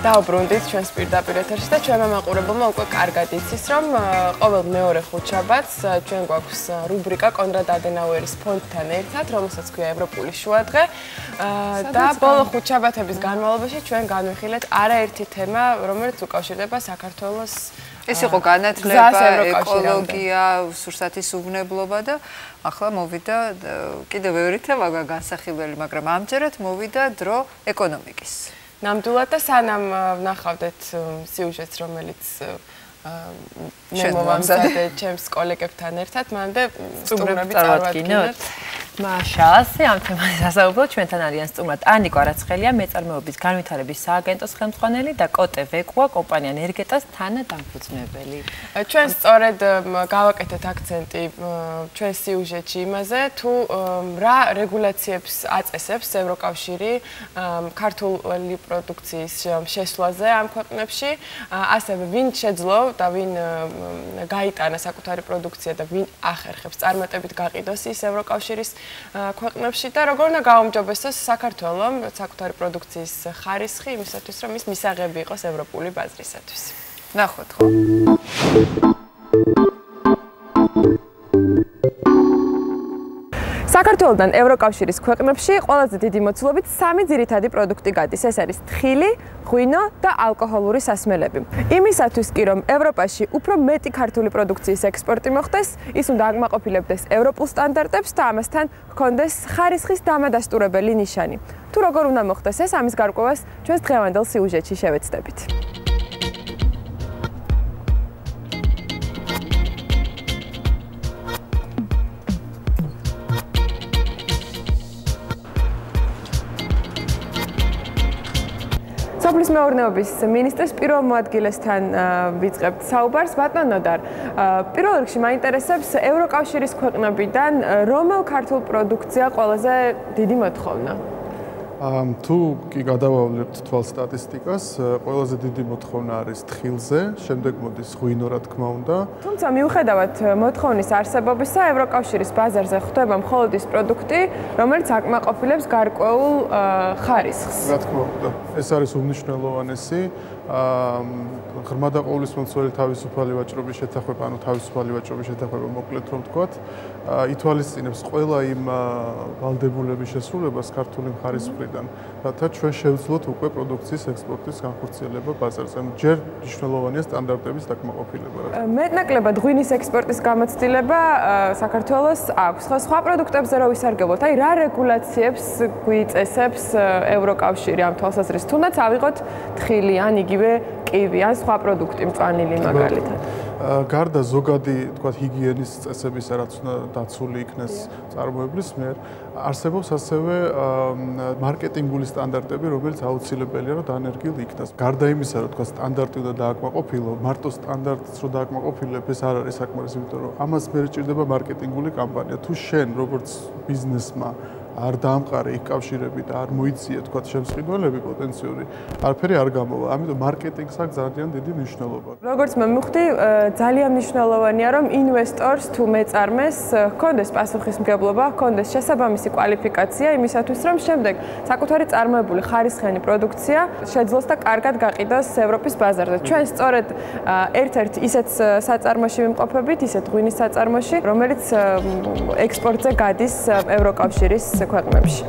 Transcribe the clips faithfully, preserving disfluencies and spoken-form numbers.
დავბრუნდით ჩვენს პირდაპირ ეთერში და ჩვენმა მაყურებელმა უკვე კარგად იცის, რომ ყოველ მეორე ხუთშაბათს ჩვენ გვაქვს რუბრიკა კონრად ადენაუერის ფონდთან ერთად, რომელსაც ქვია ევროპული შუადღე და ბოლო ხუთშაბათების განმავლობაში ჩვენ განვიხილეთ არაერთი თემა, რომელიც უკავშირდება საქართველოს ეს იყო განათლება, ეკოლოგია, სურსათის უვნებლობა და ახლა მოვიდა კიდევ ბევრი თემა განსახილველი, მაგრამ ამჯერად მოვიდა დრო ეკონომიკის. ნამდვილად და სანამ ვნახავდეთ სიუჟეტს, რომელიც მე მოვამზადე ჩემს კოლეგებთან ერთად, მანამდე სტუმრები წარვადგინოთ. მაშა, ასე ამ თემაზე სასაუბრო ჩვენთან არიან სტუმრად ანიკო არაცხელია, მეწარმეობის განვითარების სააგენტოს ხელმძღვანელი და კოტე ვეკუა, კომპანია ნერგეტას თანადამფუძნებელი. ჩვენ სწორედ გავაკეთეთ აქცენტი ჩვენ სიუჟეტში იმაზე, თუ რა რეგულაციებს აწესებს ევროკავშირი ქართული პროდუქციის შესვლაზე ამ ქვეყნებში, ასევე ვინ შეძლო და ვინ გაიტანა საკუთარი პროდუქცია და ვინ ახერხებს წარმატებით გაყიდოს ის ევროკავშირის ქვეყნებში და როგორ უნდა გაუმჯობესოს საქართველოს საკუთარი პროდუქციის ხარისხი იმისათვის, რომ ის მისაღები იყოს ევროპული ბაზრისათვის. ნახოთ ხო? საქართველოსთან ევროკავშირის ქვეყნებში ყველაზე დიდი მოცულობით სამი ძირითადი პროდუქტი გადის. ეს არის თხილი, ღვინო და ალკოჰოლური სასმელები. იმისათვის კი რომ ევროპაში უფრო მეტი ქართული პროდუქციის ექსპორტი მოხდეს, ის უნდა აკმაყოფილებდეს ევროპულ სტანდარტებს და ამასთან ჰქონდეს ხარისხის დამადასტურებელი ნიშანი. თუ როგორ უნდა მოხდეს ეს, ამის გარკვევას ჩვენს დღევანდელ სიუჟეტში შევეცდებით. სოფლის მეურნეობის მინისტრის პირველ მოადგილესთან ვიწყებთ საუბარს. ბატონ ნოდარ, პირველ რიგში მაინტერესებს ევროკავშირის ქვეყნებიდან რომელ ქართულ პროდუქცია ყველაზე დიდი მოთხოვნა? თუ კი გადავავლებთ თვალ სტატისტიკას, ყველაზე დიდი მოთხოვნა არის თხილზე, შემდეგ მოდის ღვინო, რა თქმა უნდა. თუმცა მიუხედავად მოთხოვნის არსებობისა, ევროკავშირის ბაზარზე ხვდება მხოლოდ ის პროდუქტი, რომელიც აკმაყოფილებს გარკვეულ ხარისხს. რა თქმა უნდა, ეს არის უმნიშვნელოვანესი. ღრმა და ყოვლისმომცველი თავისუფალი ვაჭრობის შეთანხმება, ანუ თავისუფალი ვაჭრობის შეთანხმება მოკლედ რომ ვთქვათ, ითვალისწინებს ყველა იმ ვალდებულების შესრულებას ქართული მხარის მხრიდან, რათა ჩვენ შევძლოთ უკვე პროდუქციის ექსპორტის განხორციელება ბაზარზე. ჯერ მნიშვნელოვანია სტანდარტების დაკმაყოფილება. მეტნაკლებად ღვინის ექსპორტის გამოცდილება საქართველოს აქვს. ხო, სხვა პროდუქტებზე რო ვისარგებლოთ, აი რა რეგულაციებს გვიწესებს ევროკავშირი ამ თვალსაზრისით? თუნდაც ავიღოთ თხილი ან იგივე კივი ან სხვა პროდუქტი მწვანილი მაგალითად. გარდა ზოგადი, თქვათ, ჰიგიენის წესებისა, რაც უნდა დაცული იქნეს წარმოებლის მიერ, არსებობს ასევე მარკეტინგული სტანდარტები, რომელიც აუცილებელია, რომ დანერგილ იქნას. გარდა იმისა, რომ თქვათ, სტანდარტი უნდა დააკმაყოფილო, მარტო სტანდარტს რო დააკმაყოფილებ, ეს არ არის საკმარისი, იმიტომ რომ ამას მე ჭირდება მარკეტინგული კამპანია. თუ შენ როგორც ბიზნესმა არ დაამყარე იქ კავშირები და არ მოიწია თქვათ შემსყიდველები პოტენციური, არაფერი არ გამოვა. ამიტომ მარკეტინგს აქვს ძალიან დიდი მნიშვნელობა. როგორც მე მივხვდი, ძალიან მნიშვნელოვანია, რომ ინვესტორს თუ მეწარმეს ჰქონდეს პასუხისმგებლობა, ჰქონდეს შესაბამისი კვალიფიკაცია იმისათვის, რომ შემდეგ საკუთარი წარმოებული ხარისხიანი პროდუქცია შეძლოს და კარგად გაყიდოს ევროპის ბაზარზე. ჩვენ სწორედ ერთ-ერთ ისეთ საწარმოში ვიმყოფებით, ისეთ ღვინის საწარმოში, რომელიც ექსპორტზე გადის ევროკავშირის ქვეყნებში.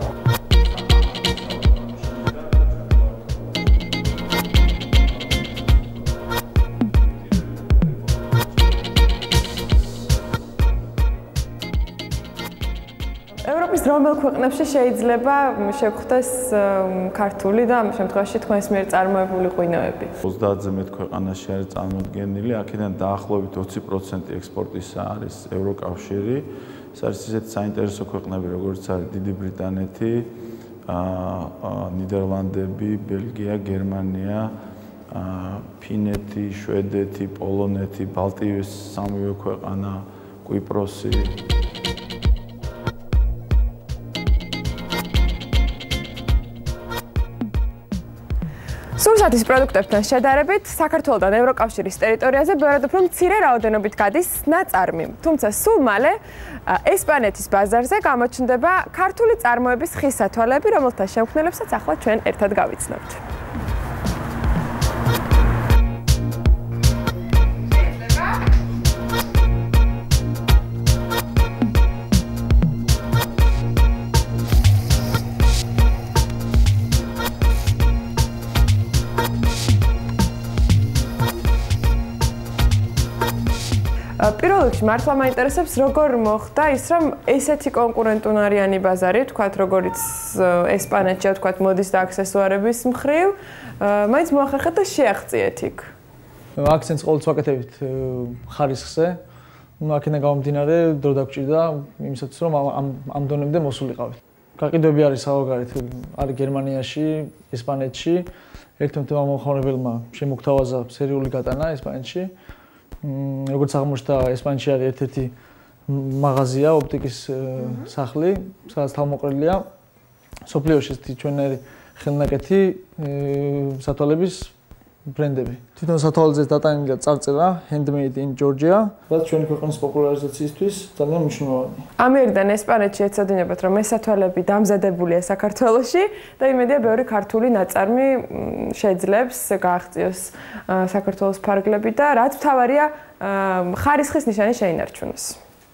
ევროპის რომელ ქვეყნებში შეიძლება შეგხვდეს ქართული და ამ შემთხვევაში თქვენს მიერ წარმოებული ღვინოები? ოცდაათზე მეტ ქვეყანაში არის წარმოდგენილი, აქედან დაახლოებით ოცი პროცენტი ექსპორტისა არის ევროკავშირი. ეს არის ისეთი საინტერესო ქვეყნები, როგორც არის დიდი ბრიტანეთი, ნიდერლანდები, ბელგია, გერმანია, ფინეთი, შვედეთი, პოლონეთი, ბალტიის სამივე ქვეყანა, კვიპროსი. სურსათის პროდუქტებთან შედარებით, საქართველოსთან ევროკავშირის ტერიტორიაზე ბევრად უფრო მცირე რაოდენობით გადის ნაწარმი. თუმცა სულ მალე ესპანეთის ბაზარზე გამოჩნდება ქართული წარმოების ხის სათვალეები, რომელთა შემქმნელებსაც ახლა ჩვენ ერთად გავიცნობთ. პირველ რიგში მართლა მაინტერესებს როგორ მოხდა ის რომ ესეთი კონკურენტუნარიანი ბაზარი, თქვათ როგორიც ესპანეთში, თქვათ მოდის და აქსესუარების მხრივ, მაინც მოახერხა და შეაღწიეთ იქ. აქცენტს ყოველთვის ვაკეთებთ ხარისხზე. აქედან გამომდინარე, დრო დაგჭირდა იმისათვის რომ ამ ამ დონემდე მოსულიყავით. გაყიდვები არის საზღვარგარეთ, არის გერმანიაში, ესპანეთში. ერთ-ერთმა მომხმარებელმა შემოგთავაზა სერიული გატანა ესპანეთში. როგორც აღმოჩნდა, ესპანეთში არის ერთ-ერთი მაღაზია, ოპტიკის სახლი, სადაც თავმოყრილია სოფლიოში ჩვენერი ხელნაკეთი სათვალების ბრენდები. თვითონ სათვალეზე დატანილი წარწერა Handmade in Georgia, რაც ჩვენი ქვეყნის პოპულარიზაციისთვის ძალიან მნიშვნელოვანია. ამერიდან ესპანეთში ეცოდინებათ, რომ ეს სათვალები დამზადებულია საქართველოში და იმედია ბევრი ქართული ნაწარმი შეძლებს გააღწიოს საქართველოს ფარგლები და რაც მთავარია, ხარისხის ნიშანი შეინარჩუნოს.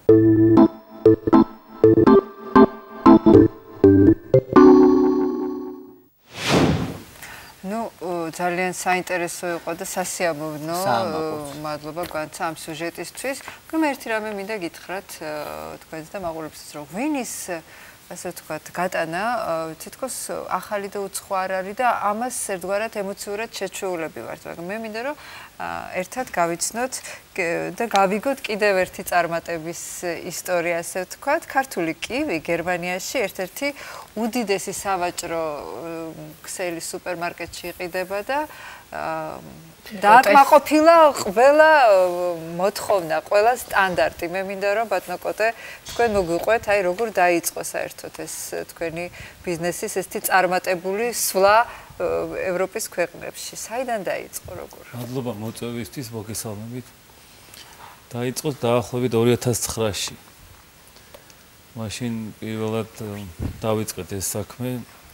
ну ძალიან საინტერესო იყო და სასიამოვნო მადლობა განცა ამ სიუჟეტისთვის. მაგრამ ერთი რამე მინდა გითხრათ თქვენს და მაყურებელს რომ ვინის ასე ვთქვათ გატანა თითქოს ახალი და უცხო არ არის და ამას ერთგვარად ემოციურად შეჩვეულები ვართ. მაგრამ მე მინდა რომ ერთად გავიცნოთ და გავიგოთ კიდევ ერთი წარმატების ისტორია ასე ვთქვათ. ქართული კივი გერმანიაში ერთ-ერთი უდიდესი სავაჭრო ქსელი სუპერმარკეტში იყიდება და დააკმაყოფილა ყველა მოთხოვნა, ყველა სტანდარტი. მე მინდა რომ ბატონო კოტე თქვენ მოგვიყვეთ, აი როგორ დაიწყო საერთოდ ეს თქვენი ბიზნესის ესეთი წარმატებული სვლა ევროპის ქვეყნებში. საიდან დაიწყო როგორ? მადლობა მოწვევისთვის, მოგესალმებით. დაიწყო დაახლოებით ორი ათას ცხრაში. მაშინ პირველად დავიწყეთ ეს საქმე.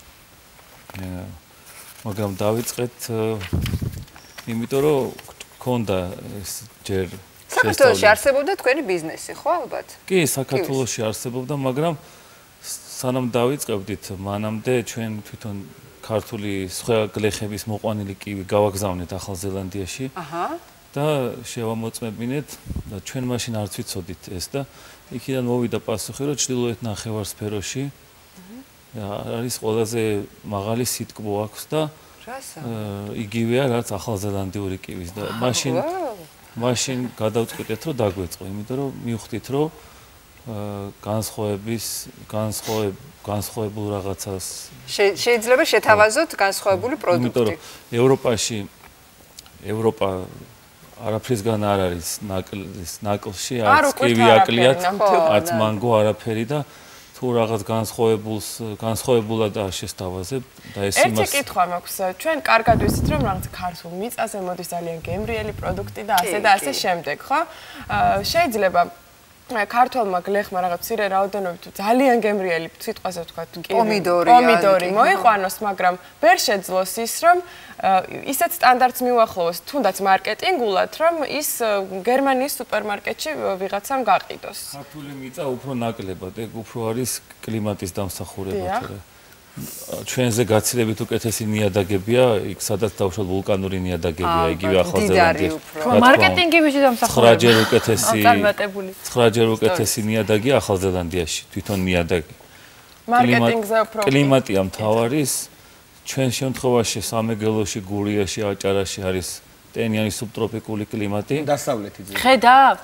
მაგრამ დავიწყეთ იმიტომ რომ გქონდა ეს ჯერ საქართველოში არსებობდა თქვენი ბიზნესი, ხო ალბათ? კი, საქართველოში არსებობდა, მაგრამ სანამ დავიწყებდით, მანამდე ჩვენ თვითონ ქართული სხვა გლეხების მოყვანილი კივი გავაგზავნეთ ახალ ზელანდიაში. აჰა. და შევამოწმებინეთ და ჩვენ მაშინ არც ვიცოდით ეს და იქიდან მოვიდა პასუხი, რომ ჩრდილოეთ ნახევარსფეროში არის ყველაზე მაღალი სიტკბო აქვს და იგივეა რაც ახალზელანდიური კივის და მაშინ მაშინ გადავწყვიტეთ რომ დაგვეწყო, იმიტომ რომ მივხვდით რომ განსხვავების განსხვავებ განსხვავებულ რაღაცას შეიძლება შეთავაზოთ განსხვავებული პროდუქტი. იმიტომ რომ ევროპაში ევროპა არაფრისგან არ არის ნაკლის ნაკლში, არც კივი აკლიათ, არც მანგო არაფერი და თუ რაღაც განსხვავებულს განსხვავებულად არ შესთავაზებ და ეს იმას ერთი კითხვა მაქვს. ჩვენ კარგად ვიცით რომ რაღაც ქართულ მიწაზე მოდის ძალიან გემრიელი პროდუქტი და ასე და ასე შემდეგ, ხო? შეიძლება ქართულმა გლეხმა რაღაც მცირე რაოდენობით ძალიან გემრიელი სიტყვაზე ვთქვათ პომიდორი პომიდორი მოიყვანოს, მაგრამ ვერ შეძლოს ის რომ ისეთ სტანდარტს მიუახლოვოს თუნდაც მარკეტინგულად, რომ ის გერმანიის სუპერმარკეტში ვიღაცამ გაყიდოს. ქართული მიწა უფრო ნაკლებად, ეგ უფრო არის კლიმატის დამსახურებად. ჩვენზე გაცილებით უკეთესი ნიადაგებია, იქ სადაც დაუშვათ ვულკანური ნიადაგებია, იგივე ახალზელანდიაში. მარკეტინგი ვიში დამსახურება. ცხრაჯერ უკეთესი ცხრაჯერ უკეთესი ნიადაგია ახალზელანდიაში, თვითონ ნიადაგი. მარკეტინგზე უფრო კლიმატია მთავარის. ჩვენ შემთხვევაში სამეგელოში, გურიაში, აჭარაში არის ტენიანი სუბტროპიკული კლიმატი. დასავლეთით. ხედავ?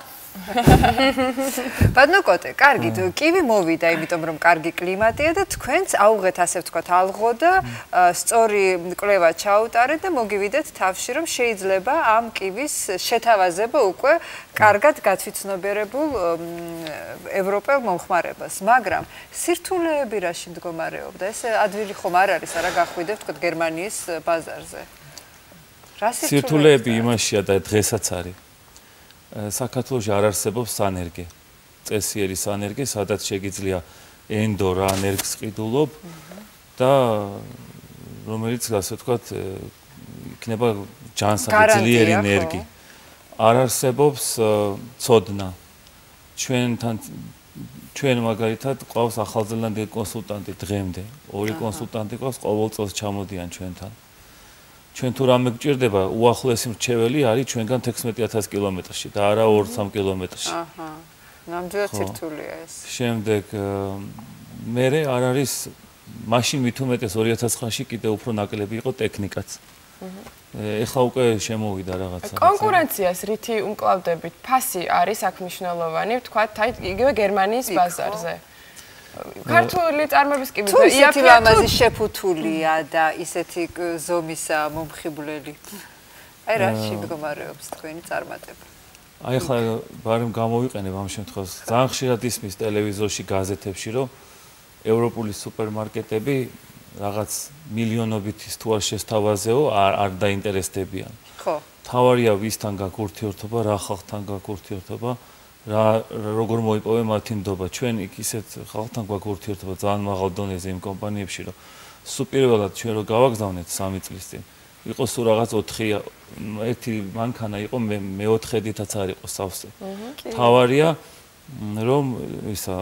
ბატონო კოტე, კარგი, კივი მოვიდა, იმიტომ რომ კარგი კლიმატია და თქვენც აუღეთ ასე ვთქვათ ალღო და სწორი კვლევა ჩაუტარეთ და მოგივიდეთ თავში რომ შეიძლება ამ კივის შეთავაზება უკვე კარგად გაცვიცნობიერებულ ევროპელ მომხმარებას, მაგრამ სირთულეები რაში მდგომარეობდა? ეს ადვილი ხომ არ არის, არა გახვიდეთ ვთქვათ გერმანიის ბაზარზე. რა სირთულეები იმაშია და დღესაც არის. საქართველოში არ არსებობს სანერგე. წესიერი სანერგე, სადაც შეგიძლია ენდო რა ენერგს ყიდულობ და რომელიც ასე ვთქვათ იქნება ჯანსაღი ძლიერი ენერგი. არ არსებობს ცოდნა. ჩვენთან ჩვენ მაგალითად ყავს ახალზელანდიელი კონსულტანტი დღემდე. ორი კონსულტანტი ყავს, ყოველ წელს ჩამოდიან ჩვენთან. ჩვენ თუ რამე გჭირდება, უახლოესი მრჩეველი არის ჩვენგან თექვსმეტი ათასი კილომეტრში და არა ორ სამ კილომეტრში. აჰა. ნამდვილად ცირთულია ეს. შემდეგ მე არ არის მაშინ მით უმეტეს ორი ათას ცხრაში კიდე უფრო ნაკლები იყო ტექნიკაც. ეხლა უკვე შემოვიდა რაღაცა. კონკურენციას რითი უმკლავდებით? ფასი არის აქ მნიშვნელოვანი, ვთქვათ, აი იგივე გერმანიის ბაზარზე. ქართული წარმოების კი თუ ისეთი ლამაზი შეფუთულია და ისეთი ზომისა მომხიბვლელი. აი რა შემდგომარეობს თქვენი წარმატება? აი ახლა ბარემ გამოვიყენებ ამ შემთხვევაში. ძალიან ხშირად ისმის ტელევიზორში, გაზეთებში, რომ ევროპული სუპერმარკეტები რაღაც მილიონობით თუ არ შესთავაზეო, არ არ დაინტერესდებიან. ხო. თავარია ვისთან გაქვს ურთიერთობა, რა ხალხთან გაქვს ურთიერთობა, რა როგორ მოიპოვე მათი ნდობა. ჩვენ იქ ისეთ ხალხთან გაქვს ურთიერთობა ძალიან მაღალ დონეზე იმ კომპანიებში, რომ სულ პირველად ჩვენ რო გავაგზავნეთ სამი წლის წინ, იყო სულ რაღაც ოთხი ერთი მანქანა იყო, მე მეოთხედითაც არ იყო სავსე. თავარია რომ ისა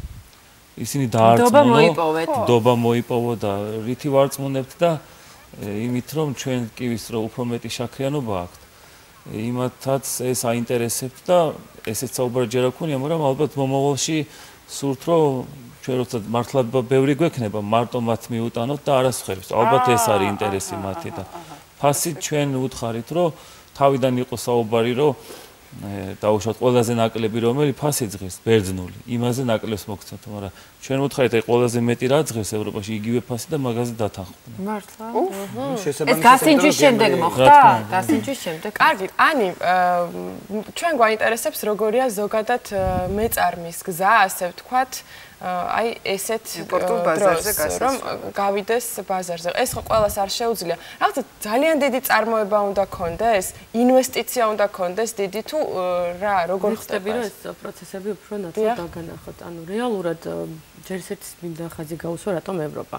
ისინი დაარწმუნო, ნდობა მოიპოვო და რითი ვარწმუნებთ და იმით რომ ჩვენ კივის რო უფრო მეტი შაქრიანობა აქვთ. იმათაც ეს აინტერესებთ და ესეც საუბარი ჯერ არ ქონია, მაგრამ ალბათ მომავალში სურთ რომ ჩვენ როცა მართლა ბევრი გვექნება, მარტო მათ მიუტანოთ და არასხერებს. ალბათ ეს არის ინტერესი მათი და ფასით ჩვენ უთხარით რომ თავიდან იყო საუბარი რომ დაუშვათ ყველაზე ნაკლები რომელი ფასი ძღეს ბერძნული იმაზე ნაკლებს მოგცემთ მაგრამ ჩვენ ვუთხარით აი ყველაზე მეტი რა ძღეს ევროპაში იგივე ფასი და მაგაზე დათანხმდნენ მართლა ეს გასინჯის შემდეგ მოხდა გასინჯის შემდეგ კარგი ანი ჩვენ გვაინტერესებს როგორია ზოგადად მეწარმის გზა ასე ვთქვათ აი ესეთ იმპორტულ ბაზარზე გასასვლელი რომ გავიდეს ბაზარზე ეს ხო ყველას არ შეუძლია რაღაცა ძალიან დიდი წარმოება უნდა ქონდეს ინვესტიცია უნდა ქონდეს დიდი თუ რა როგორ ხდება რომ ეს პროცესები უფრო ნაცვლად დაგანახოთ ანუ რეალურად ჯერ ისეთი მინდა ხაზი გაუსვა რატომ ევროპა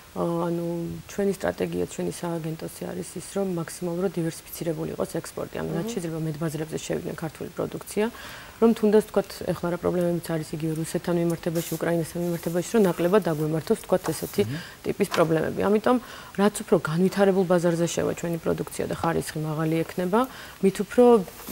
ანუ ჩვენი სტრატეგია ჩვენი სააგენტოსი არის ის რომ მაქსიმალურად დივერსიფიცირებული იყოს ექსპორტი ანუ რაც შეიძლება მეტ ბაზრებზე შევიდნენ ქართული პროდუქცია რომ თუნდაც თქვათ ეხლა რა პრობლემებიც არის იგივე რუსეთთან მიმართებაში, უკრაინასთან მიმართებაში, რომ ნაკლებად დაგვემართოს თქვათ ესეთი ტიპის პრობლემები. ამიტომ რაც უფრო განვითარებულ ბაზარზე შევა ჩვენი პროდუქცია და ხარისხი მაღალი ექნება, მით უფრო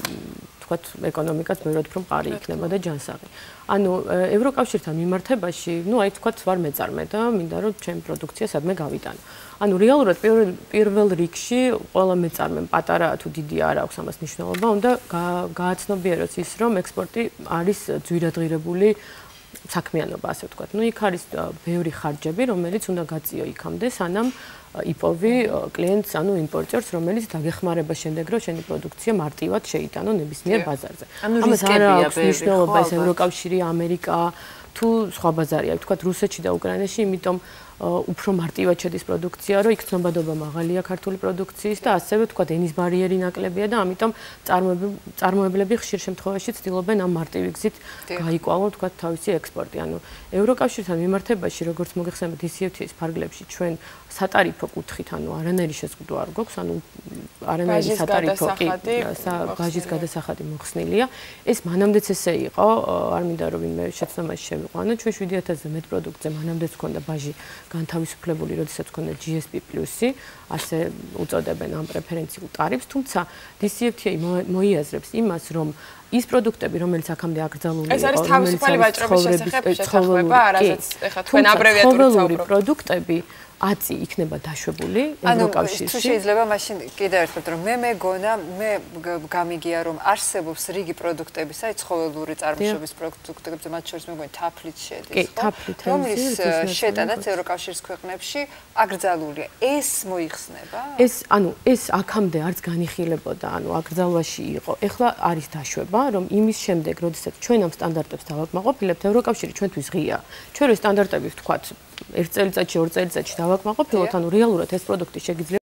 თქვათ ეკონომიკაც ბევრად უფრო მყარი იქნება და ჯანსაღი. ანუ ევროკავშირთან მიმართებაში, ну აი თქვათ ვარ მეწარმე და მინდა რომ ჩემი პროდუქცია სადმე გავიტანო. ანუ რეალურად პირველ რიგში ყველა მეწარმემ პატარა თუ დიდი არ აქვს ამას მნიშვნელობა, უნდა გააცნობიეროს ის რომ ექსპორტი არის ძვირადღირებული საქმიანობა, ასე ვთქვათ. ну იქ არის ბევრი ხარჯები, რომელიც უნდა გაწიო იქამდე, სანამ იპოვი კლიენტს, ანუ იმპორტერს, რომელიც დაგეხმარება შემდეგ, რომ შენი პროდუქცია მარტივად შეიტანო ნებისმიერ ბაზარზე. ამას არ აქვს მნიშვნელობა ეს ევროკავშირი, ამერიკა თუ სხვა ბაზარია, ვთქვათ რუსეთში და უკრაინაში, იმიტომ უფრო მარტივად შედის პროდუქცია, რომ იქ ცნობადობა მაღალია ქართული პროდუქციის და ასევე თქვა ენის ბარიერი ნაკლებია და ამიტომ წარმოებლები ხშირ შემთხვევაში ცდილობენ ამ მარტივი გზით გაიკვალონ თქვა თავისი ექსპორტი. ანუ ევროკავშირთან მიმართებაში, როგორც მოგეხსენებათ დი სი ეფ თი-ის ფარგლებში ჩვენ სატარიფო კუთხით, ანუ არანაირი შეზღუდვა არ გვაქვს, ანუ არანაირი სატარიფო კი ბაჟის გადასახადი მოხსნილია. ეს მანამდეც ესე იყო, არ მინდა რომ ვინმე შეცდომაში შევიყვანო, ჩვენ შვიდი ათასზე მეტ პროდუქტზე მანამდეც ჰქონდა ბაჟი განთავისუფლებული, როდესაც ჰქონდა ჯი ეს პი პლუსი, ასე უწოდებენ ამ პრეფერენციულ ტარიფს, თუმცა დი სი ეფ თი მოიაზრებს იმას, რომ ის პროდუქტები, რომელიც აქამდე აკრძალული იყო, ეს არის თავისუფალი ვაჭრობის შესახებ შეთანხმება, არაზეც ეხლა თქვენ აბრევიატურით საუბრობთ. პროდუქტები აწი იქნება დაშვებული ევროკავშირში. ანუ თუ შეიძლება მაშინ კიდევ ერთხელ რომ მე მეგონა, მე გამიგია რომ არსებობს რიგი პროდუქტების, აი ცხოველური წარმოშობის პროდუქტებზე, მათ შორის მეგონი თაფლით შედის, კი, თაფლით, რომლის შეტანაც ევროკავშირის ქვეყნებში აკრძალულია. ეს მოიხსნება? ეს, ანუ ეს აქამდე არც განიხილებოდა, ანუ აკრძალვაში იყო. ეხლა არის დაშვება, რომ იმის შემდეგ, როდესაც ჩვენ ამ სტანდარტებს დავაკმაყოფილებთ, ევროკავშირი ჩვენთვის ღია. ჩვენ რო სტანდარტები ვთქვათ, ერთ წელიწადში, ორ წელიწადში დავაკმაყოფილოთ, ანუ რეალურად ეს პროდუქტი შეგიძლია